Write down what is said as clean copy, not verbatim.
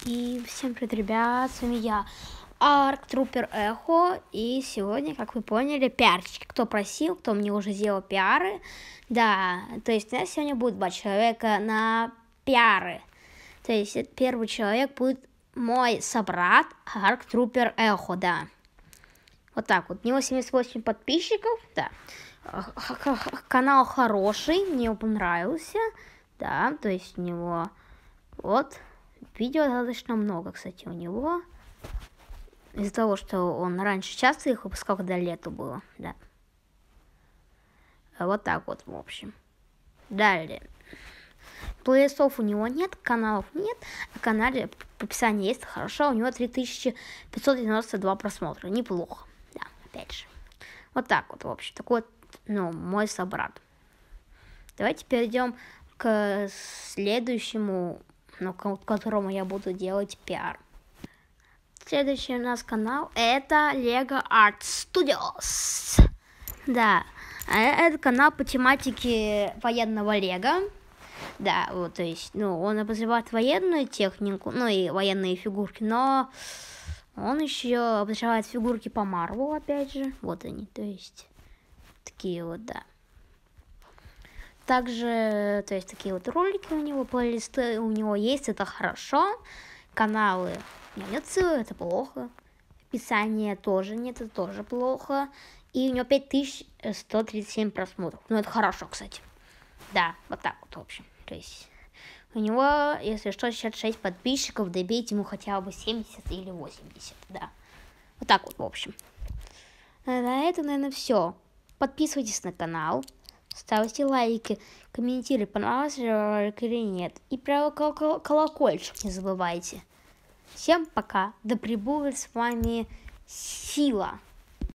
И всем привет, ребят, с вами я, Арк Трупер Эхо, и сегодня, как вы поняли, пиарчики. Кто просил, кто мне уже сделал пиары, да, то есть у нас сегодня будет 2 человека на пиары. То есть первый человек будет мой собрат Арк Трупер Эхо, да. Вот так вот, у него 78 подписчиков, да. Канал хороший, мне его понравился, да, то есть у него, вот, видео достаточно много, кстати, у него, из-за того, что он раньше часто их выпускал, когда лето было, да. Вот так вот, в общем. Далее. Плейлистов у него нет, каналов нет, а канале в описании есть, хорошо, у него 3592 просмотра, неплохо, да, опять же. Вот так вот, в общем, такой вот, мой собрат. Давайте перейдем к следующему, которому я буду делать пиар. Следующий у нас канал это Lego Art Studios. Да, это канал по тематике военного лего. Да, вот, то есть, он обозревает военную технику, и военные фигурки, но он еще обозревает фигурки по Марвелу, опять же. Вот они, то есть, такие вот, да. Также, то есть, такие вот ролики у него, плейлисты у него есть, это хорошо. Каналы нет ссылок, это плохо. Описание тоже нет, это тоже плохо. И у него 5137 просмотров. Это хорошо, кстати. Да, вот так вот, в общем. То есть, у него, если что, 66 подписчиков, добейте ему хотя бы 70 или 80, да. Вот так вот, в общем. На этом, наверное, все. Подписывайтесь на канал. Ставьте лайки, комментируйте, понравился ролик или нет. И про колокольчик не забывайте. Всем пока. Да пребудет с вами сила.